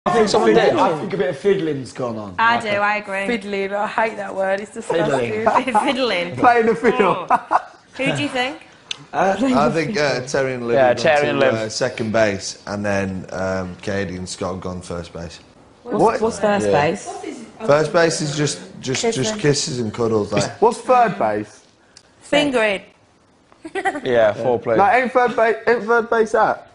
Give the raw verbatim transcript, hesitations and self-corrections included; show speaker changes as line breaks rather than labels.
I think someone did. I think a bit of fiddling's gone on.
I do, I agree.
Fiddling, I hate that word, it's disgusting.
Fiddling.
Fiddling.
Playing the fiddle.
Oh. Who do you think?
Uh, I think uh, Terry and Liv
yeah,
have gone
Terry
to
and Liv.
uh, second base, and then um, Katie and Scott have gone first base.
What? What's first
yeah.
base?
First base is just just
Kissing.
just kisses and cuddles. Like.
What's third base?
Fingering.
Yeah, four players.
Like, ain't third base, ain't third base that?